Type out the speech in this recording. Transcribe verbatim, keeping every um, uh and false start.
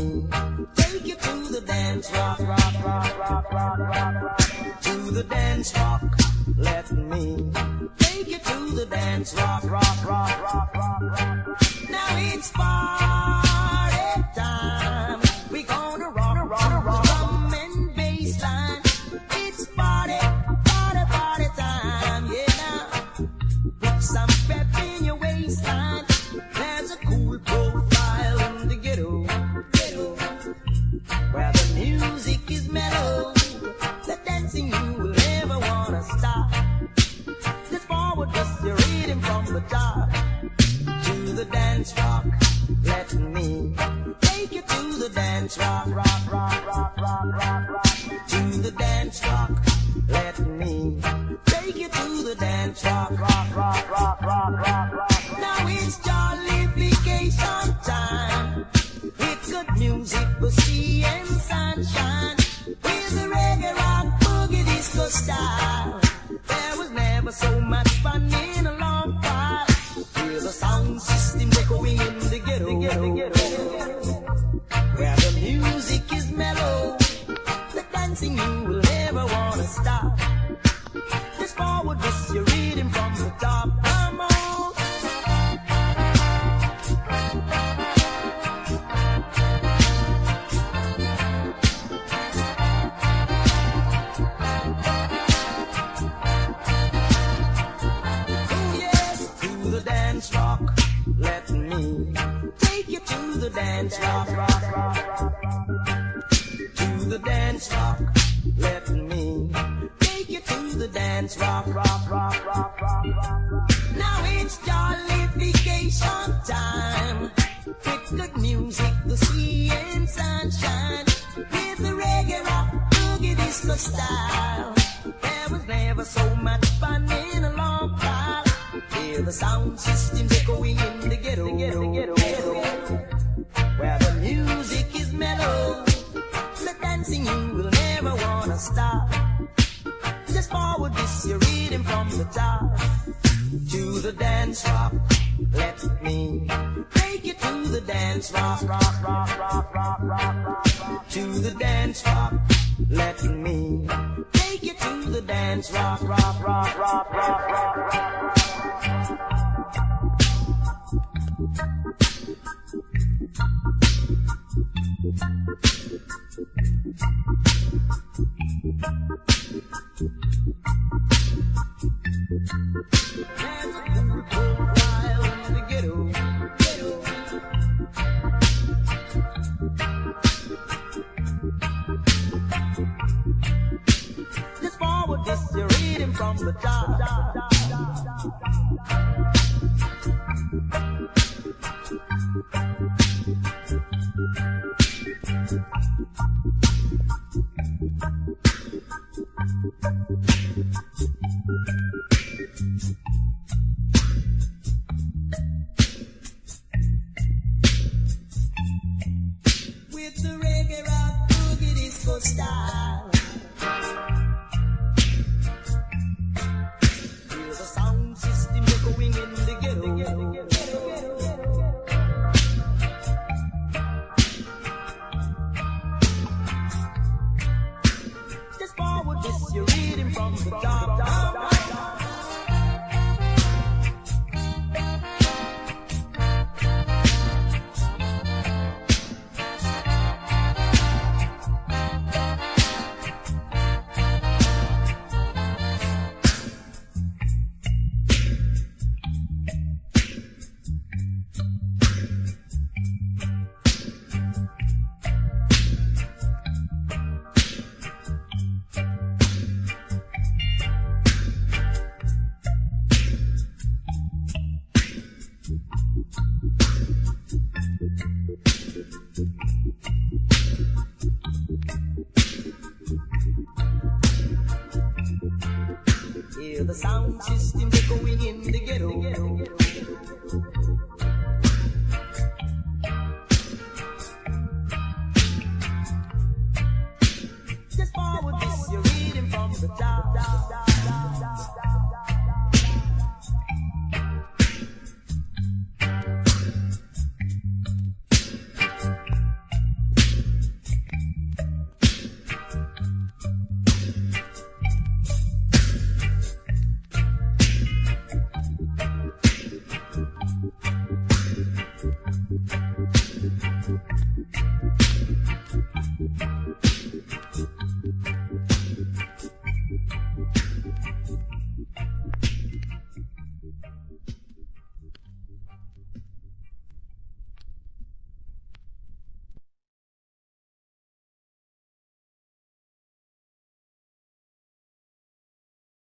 me take you to the dance rock, rock, rock, rock, rock, rock, rock. To the dance rock, let me take you to the dance rock, rock, rock, rock, rock, rock. Now it's party time. We gonna rock, rock, rock, drum and bass line. It's party, party, party time. Yeah, now put some pep in your waistline. There's a cool profile in the ghetto, ghetto, where the music is mellow. The dancing you will never wanna stop. Just forward, just your rhythm from the top. To the dance rock, let me take you to the dance rock, rock, rock, rock, rock, rock, rock. To the dance rock, let me take you to the dance rock, rock, rock, rock, rock, rock, rock. Now it's jollification time with good music, bussy and sunshine. With the reggae rock boogie disco style, there was never so much fun in a long while. Hear the sound system echoing in the ghetto, the ghetto, the ghetto, where the music is mellow. The dancing you will never wanna stop. Just forward, just your rhythm from the top. Come on. Rock, let me take you to the dance rock, rock, rock, rock. To the dance rock, let me take you to the dance rock, rock, rock, rock, rock, rock. Now it's jollification time with good music, the sea and sunshine. With the reggae rock boogie disco style, there was never so much fun in a long while. Hear the sound systems echoing in the ghetto, the ghetto, the ghetto, ghetto, where the music is mellow. The dancing you will never wanna stop. Just forward this your rhythm from the top. To the dance rock, let me take you to the dance rock, rock, rock, rock, rock, rock, rock, rock. To the dance rock, let me take you to the dance rock, rock, rock, rock, rock, rock, rock. There's a cool profile in the ghetto, ghetto. Just forward, just your rhythm from the top. With the reggae rock boogie disco style, hear the sound system echoing in the ghetto, the ghetto, the ghetto, the ghetto. Just forward, this your rhythm from the top, top, top, top. Hear the sound system echoing in the ghetto, ghetto.